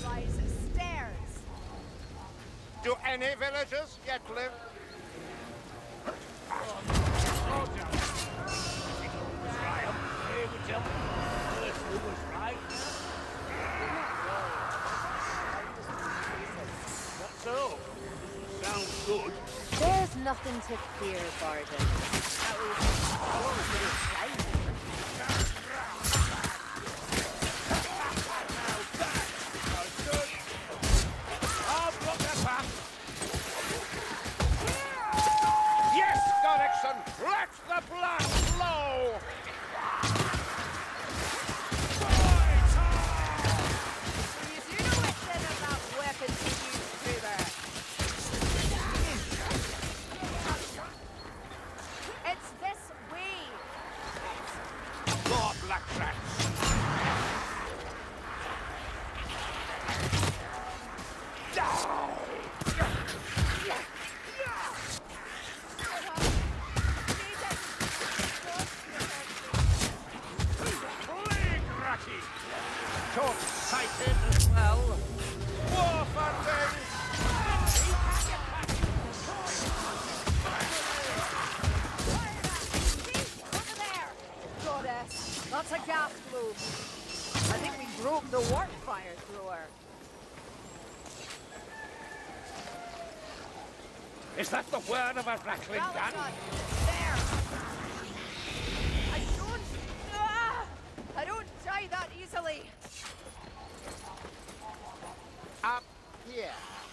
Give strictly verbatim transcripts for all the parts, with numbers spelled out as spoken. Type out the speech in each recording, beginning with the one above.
rise stairs. Do any villagers yet live? So, sounds good. There's nothing to fear, Barden. At least, I won't get it right. Let the blood flow! You know what's in about weapons to use through there? It's this way! More black rats! Short-sighted as well. War funding! Over there! Goddess, that's a gas globe. I think we broke the warp fire thrower. Is that the word of a rattling Well gun? done. There! I don't... Ah! I don't die that easily. Up here.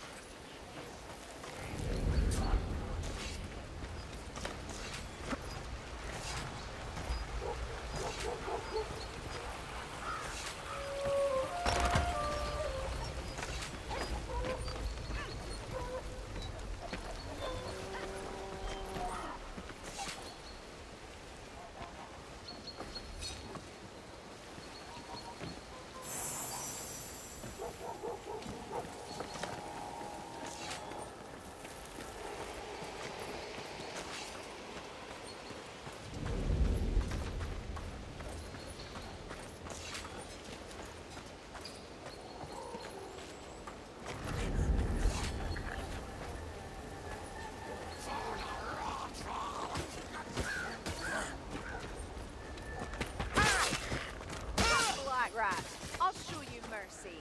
Rat, I'll show you mercy.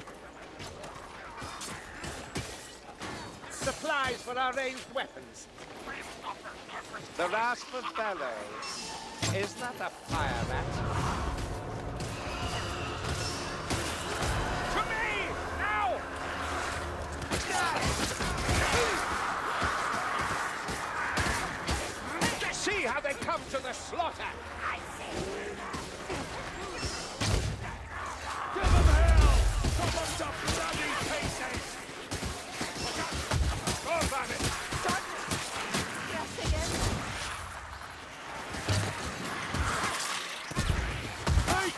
Supplies for our ranged weapons. The rasp of bellows. Is that a fire rat? To me! Now! See how they come to the slaughter! I see. Give them hell! Chop them to bloody pieces! Go about it! Yes, again. Hey!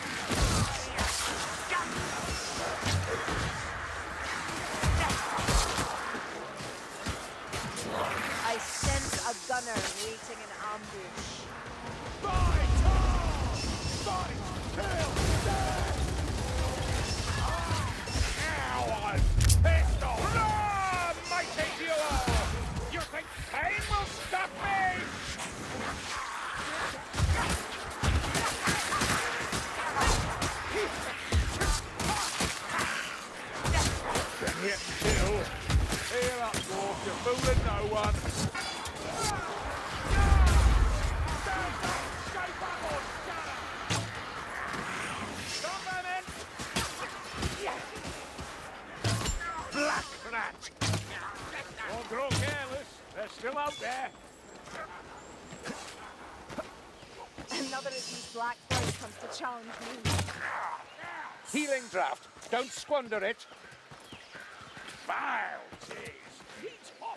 I sense a gunner waiting in ambush. Fight! Fight! Kill! Death! Now I'm pissed off! Ah, mighty duo! You think pain will stop me? Get kill! Here up, dwarf, you're fooling no one! Black rat! Don't grow careless. They're still out there. Another of these black flies comes to challenge me. Healing draft. Don't squander it. Vile cheese. Heat hot.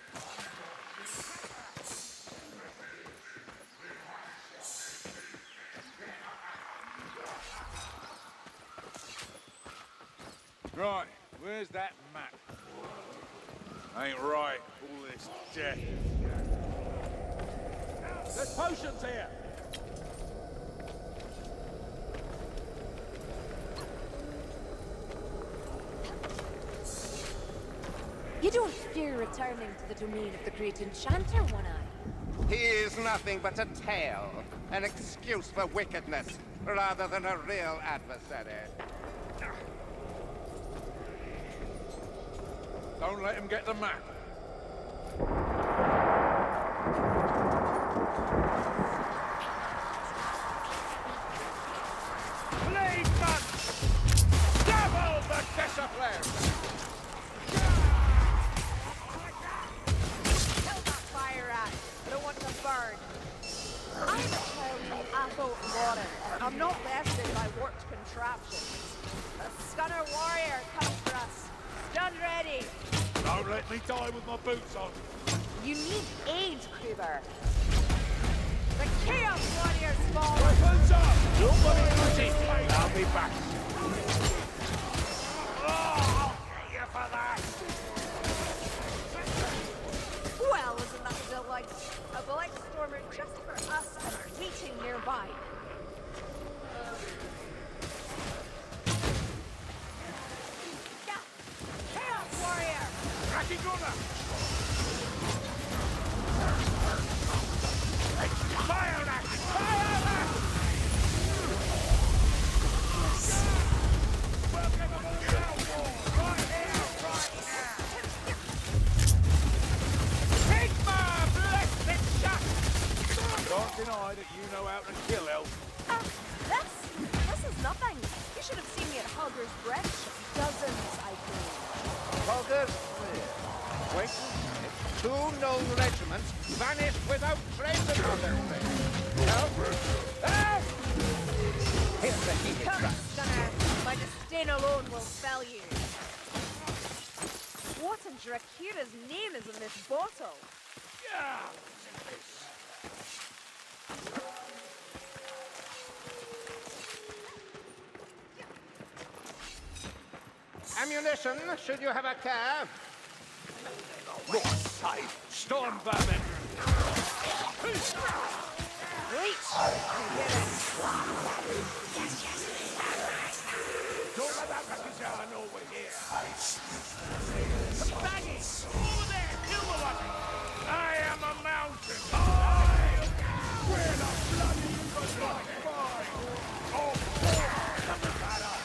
Right, where's that map? Ain't right, all this death. There's potions here. You're returning to the domain of the great enchanter, One-Eye. He is nothing but a tale, an excuse for wickedness, rather than a real adversary. Don't let him get the map. Plague monk! Double the discipline! Kill that fire rat. I don't want to burn. I'm a child of Athol Lauren. I'm not bested by warped contraptions. The Scunner warrior comes for us. Stand ready. Don't let me die with my boots on. You need aid, Kruber. The Chaos Warriors fall. Weapons up! Nobody losing! I'll be back. Oh, I'll get you for that! Well, isn't that a delight? A Black Stormer just for us and waiting nearby. Yeah. Chaos Warrior! Rocky Gunner! Fire that! Fire that! Welcome aboard the war! Right here, right now! Take my blessed shot! Don't deny that you know how to kill elf. Uh, this? This is nothing. You should have seen me at Hogger's Bridge. Dozens, I believe. Hogger's clear. Wait a minute. Two known regiments vanished without trace of their thing. Help! Help! Hit the heated Come, trap. Gunner. My disdain alone will fell you. What in Drakira's name is in this bottle? Yeah! Ammunition, should you have a care. More side! Storm vermin! Reach! I get it. Don't let that Rakizan over here! Baggy! Over there! Kill the one! I am a mountain! I where the bloody was like mine! Oh, come with that up!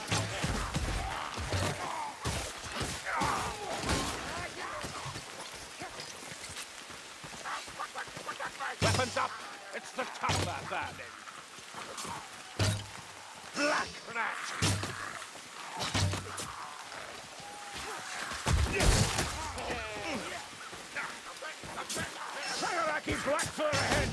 Weapons up! It's the tougher vermin! Black rat! Sagaraki Blackfur ahead!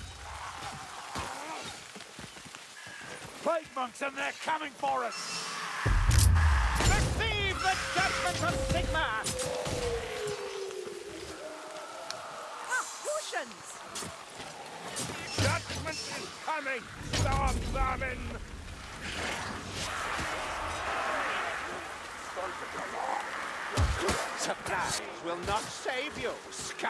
Plague monks and they're coming for us! Receive the judgment of Sigma! Ah, potions! Judgment is coming! Storm vermin! Surprise will not save you, scum!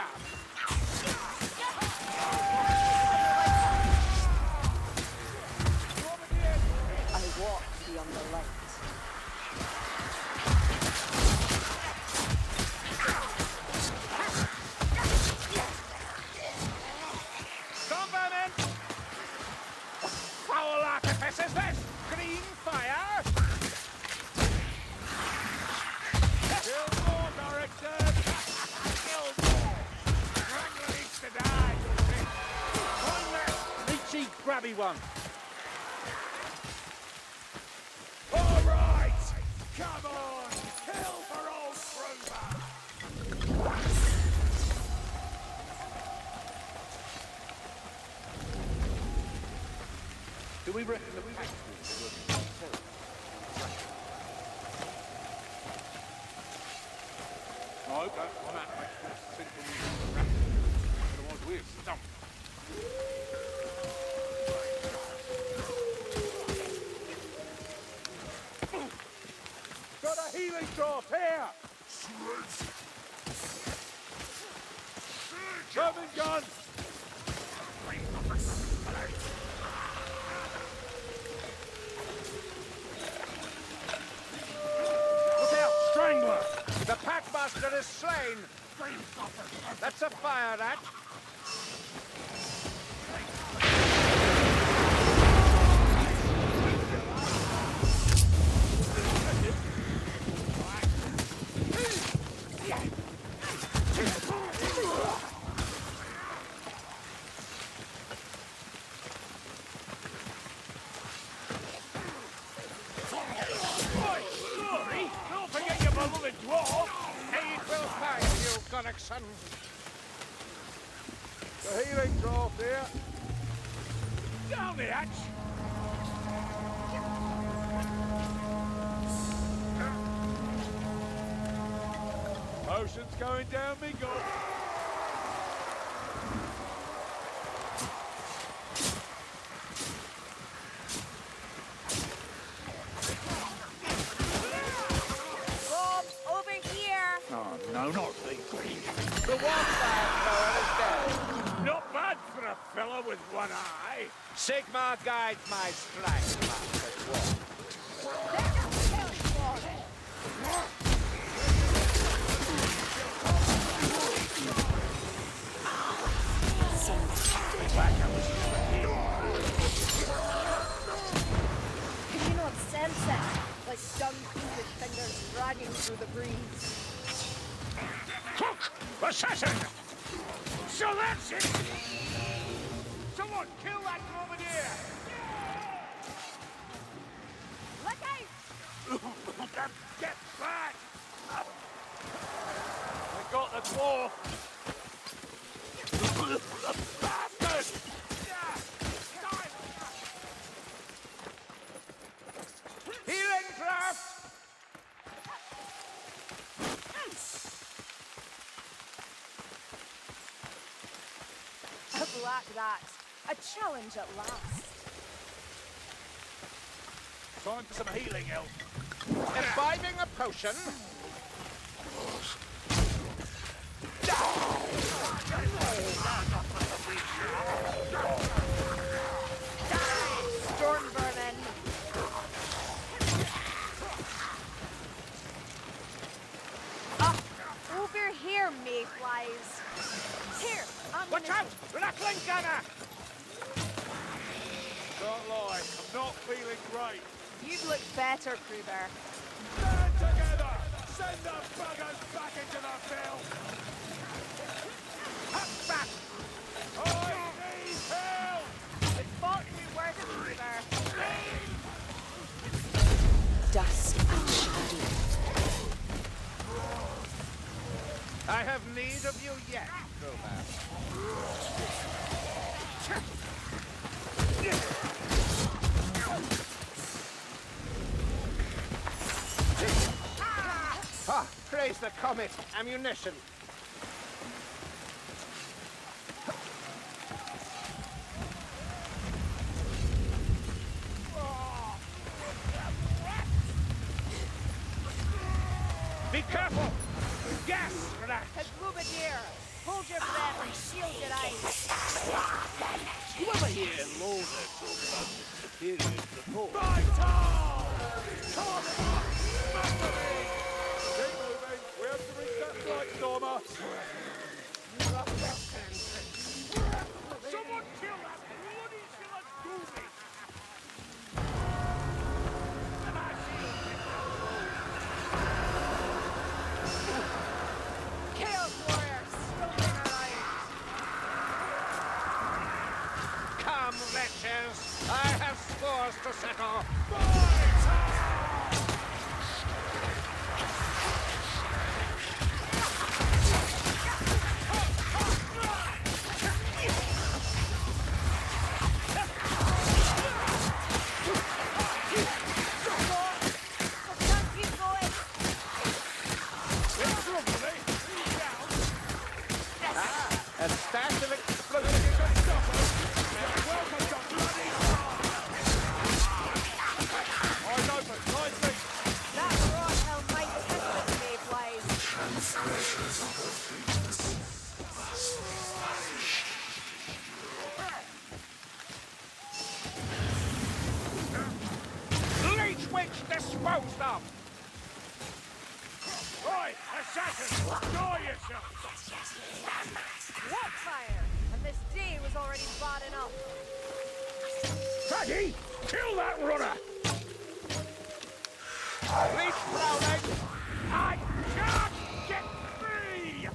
I walk beyond the light. Storm vermin! Foul artifice is this! Green fire! Kill more, director! Kill more! Wrangler needs to die! One left! Leechy, grabby one! All right! Come on! Kill for old Kruber! Do we reckon that we reckon I hope that one out makes this simple music rapid. Otherwise we're stumped. Got a healing draught here! Vermin gun! Look out, Strangler! The Packmaster commander is slain. That's a fire rat. Son. The healing draft here. Down the hatch. Potion's going down me gob. Bob, over here. Oh, no, not the green. The one fire thrower is dead. Not bad for a fellow with one eye. Sigmar guides my strike, Master Dwarf. There's a kill for it. Can you not sense it? Like dung-coated fingers dragging through the breeze. Cook! Assassin! So that's it! Someone kill that grenadier! Look out! Get back! We got the dwarf! Bastard! Healing draft! A black rat. A challenge at last. Time for some healing, elf. Imbibing a potion. Storm vermin. Ah, over here, mayflies. Here, I'm Watch gonna... out! Rattling gunner! Can't lie, I'm not feeling great. You'd look better, Kruber. Stand together! Send the buggers back into the field! Hop back! I need help! It fought me worse, Kruber. Dusk and shadow. I have need of you yet, Kruber. Ah, praise the comet! Ammunition! Be careful! Gas rat! His Rubidier. Hold your breath and shield your eyes. You ever hear Lothar talk about the superiors before? Keep moving! We have to reach that flight, Stormer! Someone kill that bloody Silas Chaos Warrior, stomping around. Come, wretches! I have scores to settle! A stash of explosives! Welcome to bloody Eyes open, nicely! That rot hell might hit with mayflies. Leech witch disposed of! Right, Oi! Assassin! Enjoy yourself! What fire? And this day was already bad enough. Paddy! Kill that runner! Leech prowling! I can't get free!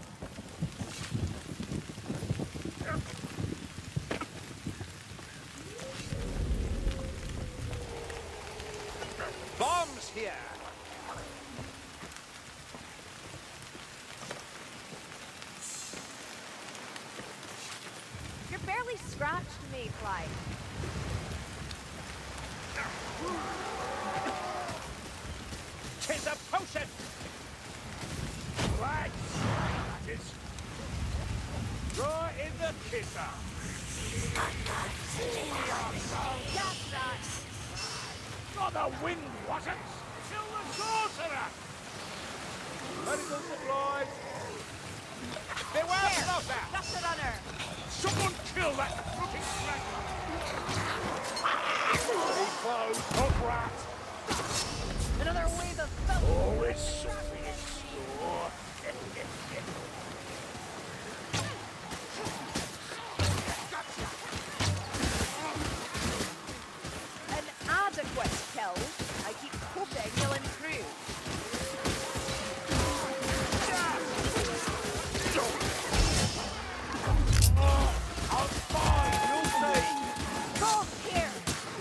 Bombs here! You're barely scratched, Mayfly. Tis a potion! Right! That is... Draw in the kisser! Gas that! Not the wind, was it? Kill the sorcerer! Medical supplies! Beware, There! Lothar! Just a runner! Someone kill that fucking strangler! Be close, hook rat! Another wave of filth! Oh, it's something in store. An adequate kill. I keep hoping you'll improve. I'm fine, you'll see. Go here!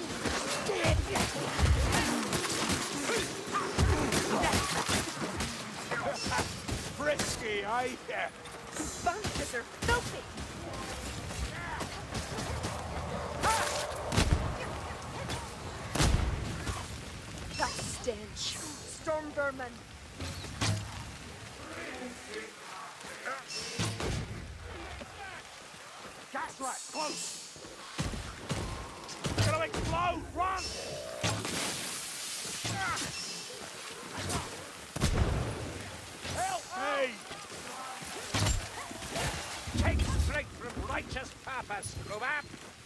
Frisky, eh? Yeah. Bunches are filthy! That stench! Storm vermin! Gaslight, close! Gonna explode! Run! Help me! Take straight from righteous papa, Screwbap!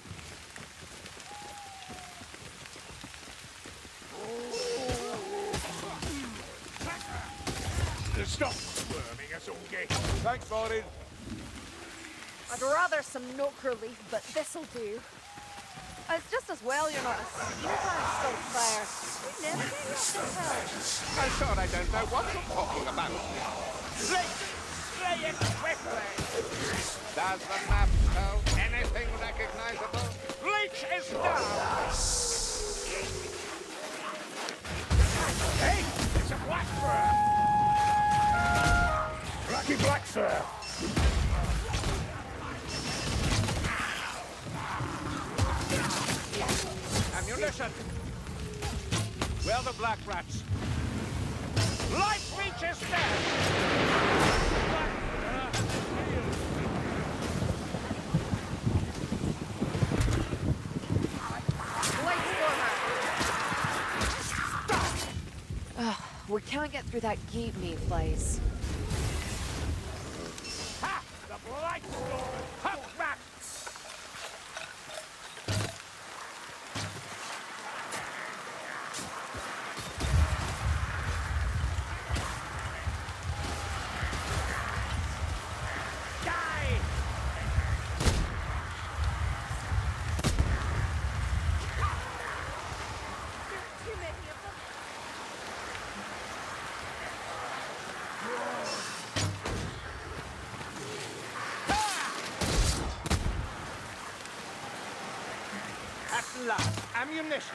Stop squirming, us all get. Thanks, Martin. I'd rather some nook relief, but this'll do. It's just as well you're not a steampunk Saltfire. You never get lost of hell. I'm sure I don't know what you're talking about. Slay! Slay it quickly! Does the map show anything recognizable? Leech is down! Hey! It's a black fur! Blacky black fur! Ammunition! Where are the black rats? Life reaches there! Ugh, we can't get through that gate, Mayflies. Ha! The blight storm! Hook rat! Die! There's too many of them. At last, ammunition!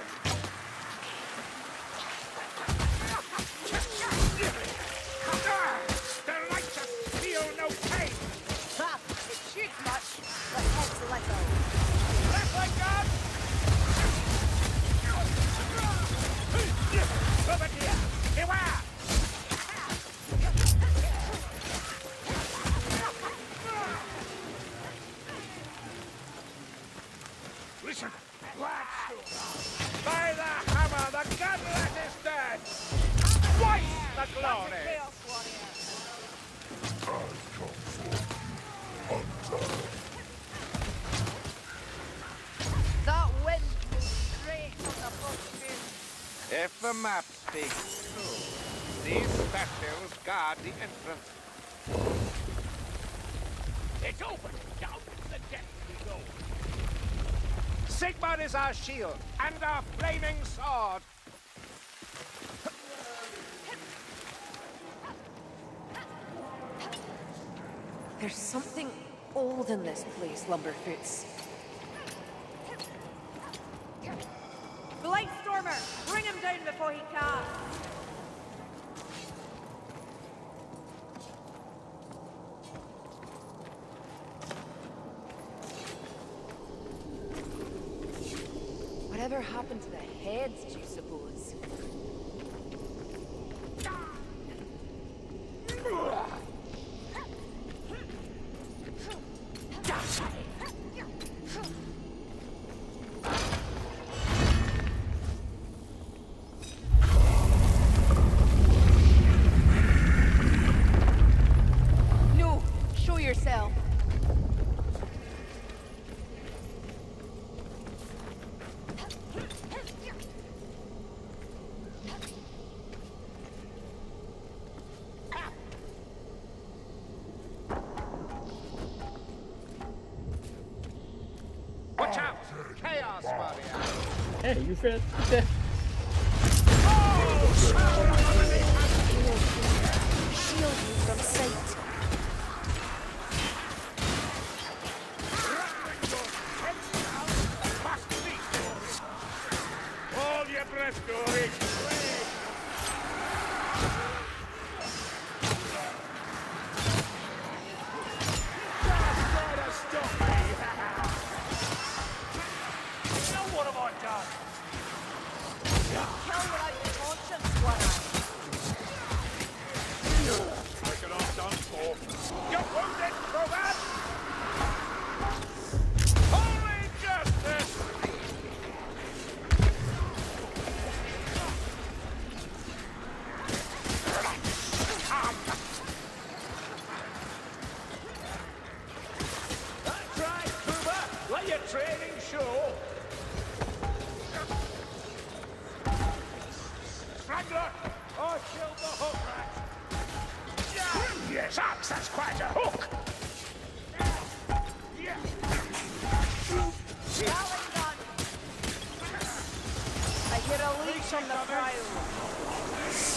Ah! The righteous feel no pain! Ha! It shoots much, but heads little. Left leg guard! Over here! Beware! Listen! Blackstone! By the hammer, the godlet is dead! Twice the glory! Chaos warrior. That wind blew straight from the boat moon. If the map speaks true, These spectres guard the entrance. It's open. Down the depths we go. Sigmar is our shield and our flaming sword. There's something old in this place, Lumberfoots. Blightstormer! Bring him down before he casts! Whatever happened to the heads, do you suppose? No! Show yourself! Watch out! Chaos warrior! Hey, you fit. Shield you from sight. Hold your breath, Dory. Now what have I done? Kill without your conscience, Squire. Taken off done for. You're wounded, Crobat! Holy justice! That's right, Crobat! Let your training show! Strangler! I killed the hook rat! Yeah. Yes, axe, that's quite a hook! Yeah. Rallying gun! I hear a leash on the prowl.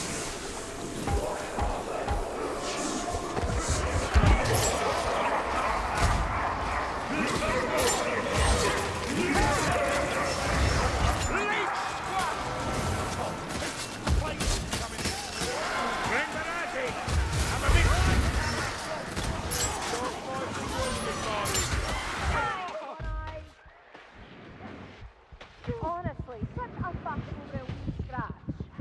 Bring the natty! I'm a big Honestly, such a fuck over a wee scratch.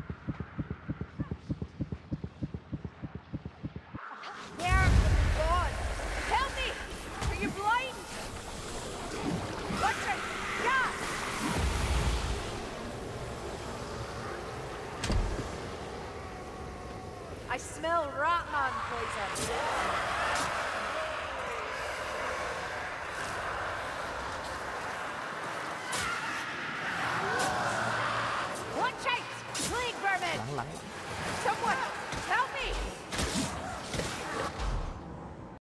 There, God! Help me! Are you blind? Watch it! Yeah! I smell Ratman poison.